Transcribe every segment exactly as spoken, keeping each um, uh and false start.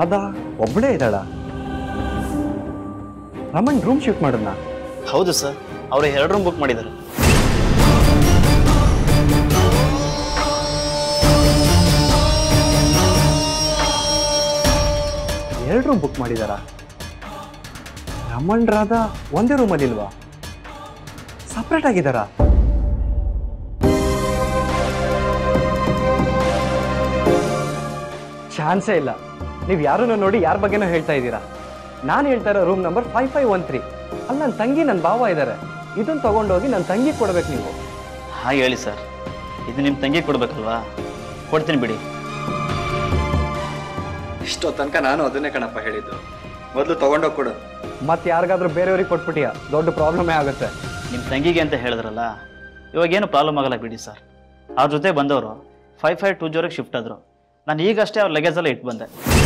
ರಾಧಾ ಒಬ್ಬಳೇ ಇದ್ದಾಳ? Raman room shift ಮಾಡೋಣ? ಹೌದು ಸರ್, ಅವರು ಎರಡು ರೂಮ್ ಬುಕ್ ಮಾಡಿದ್ದಾರೆ. ಎರಡು ರೂಮ್ ಬುಕ್ ಮಾಡಿದಾರ? ರಮಣ್ ರಾಧಾ ಒಂದೇ ರೂಮಲ್ಲಿ ಇಲ್ವಾ? ಸಪ್ರೇಟ್ ಆಗಿದ್ದಾರಾ? ಚಾನ್ಸೇ ಇಲ್ಲ. ನೀವು ಯಾರನ್ನು ನೋಡಿ ಯಾರ ಬಗ್ಗೆನೋ ಹೇಳ್ತಾ ಇದ್ದೀರಾ. ನಾನು ಹೇಳ್ತಾ ಇರೋ room number five five one three. ಅಲ್ಲಿ ನನ್ನ ತಂಗಿ ನನ್ನ ಭಾವ ಇದ್ದಾರೆ. ಇದನ್ನು ತಗೊಂಡೋಗಿ ನನ್ನ ತಂಗಿ ಕೊಡ್ಬೇಕು ನೀವು. ಹಾಗೆ ಹೇಳಿ ಸರ್, ಇದು ನಿಮ್ಮ ತಂಗಿ ಕೊಡ್ಬೇಕಲ್ವಾ? ಕೊಡ್ತೀನಿ ಬಿಡಿ. ಇಷ್ಟೋ ತನಕ ನಾನು ಅದನ್ನೇ ಕಣಪ್ಪ ಹೇಳಿದ್ದು, ಮೊದಲು ತಗೊಂಡೋಗಿ ಕೊಡು. ಮತ್ತೆ ಯಾರಿಗಾದ್ರೂ ಬೇರೆಯವ್ರಿಗೆ ಕೊಟ್ಬಿಟ್ಟಿಯ ದೊಡ್ಡ ಪ್ರಾಬ್ಲಮೇ ಆಗುತ್ತೆ. ನಿಮ್ಮ ತಂಗಿಗೆ ಅಂತ ಹೇಳಿದ್ರಲ್ಲ, ಇವಾಗೇನು ಪ್ರಾಬ್ಲಮ್ ಆಗಲ್ಲ ಬಿಡಿ ಸರ್. ಅವ್ರ ಜೊತೆ ಬಂದವರು ಫೈವ್ ಫೈವ್ ಟೂ ಜೋರಿಗೆ ಶಿಫ್ಟ್ ಆದರು. ನಾನು ಈಗಷ್ಟೇ ಅವ್ರ ಲಗೇಜೆಲ್ಲ ಇಟ್ಟು ಬಂದೆ.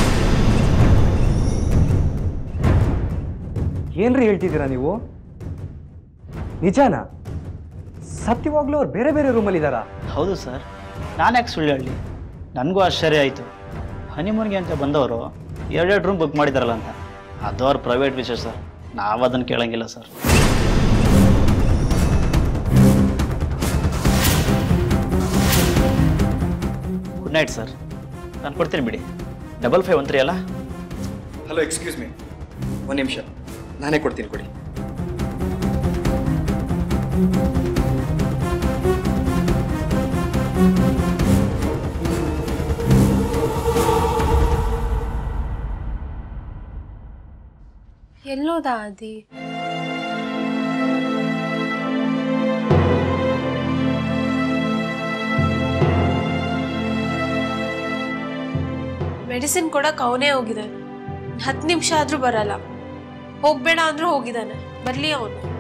ಏನ್ರಿ ಹೇಳ್ತಿದ್ದೀರಾ ನೀವು? ನಿಜಾನಾ? ಸತ್ಯವಾಗ್ಲೂ ಅವ್ರು ಬೇರೆ ಬೇರೆ ರೂಮಲ್ಲಿ ಇದ್ದಾರಾ? ಹೌದು ಸರ್, ನಾನು ಯಾಕೆ ಸುಳ್ಳು ಹೇಳಿ? ನನಗೂ ಆಶ್ಚರ್ಯ ಆಯಿತು. ಹನಿಮೂನ್ಗೆ ಅಂತ ಬಂದವರು ಎರಡೆರಡು ರೂಮ್ ಬುಕ್ ಮಾಡಿದಾರಲ್ಲ ಅಂತ. ಅದು ಅವ್ರ ಪ್ರೈವೇಟ್ ವಿಷಯ ಸರ್, ನಾವು ಅದನ್ನು ಕೇಳಂಗಿಲ್ಲ ಸರ್. Good night sir. ನಾನು ಕೊಡ್ತೀನಿ ಬಿಡಿ. ಡಬಲ್ ಫೈವ್ ಒನ್ ತ್ರೀ ಅಲ್ಲ? ಹಲೋ, ಎಕ್ಸ್ಕ್ಯೂಸ್ ಮೀ, ಒಂದು ನಿಮಿಷ, ನಾನೇ ಕೊಡ್ತೀನಿ, ಕೊಡಿ. ಎಲ್ಲೋದ ಆದಿ? ಮೆಡಿಸಿನ್ ಕೊಡಕ್ ಅವನೇ ಹೋಗಿದ್ದಾನೆ. ಹತ್ತು ನಿಮಿಷ ಆದ್ರೂ ಬರಲ್ಲ. ಹೋಗ್ಬೇಡ ಅಂದ್ರೂ ಹೋಗಿದ್ದಾನೆ. ಬರ್ಲಿ ಅವನು.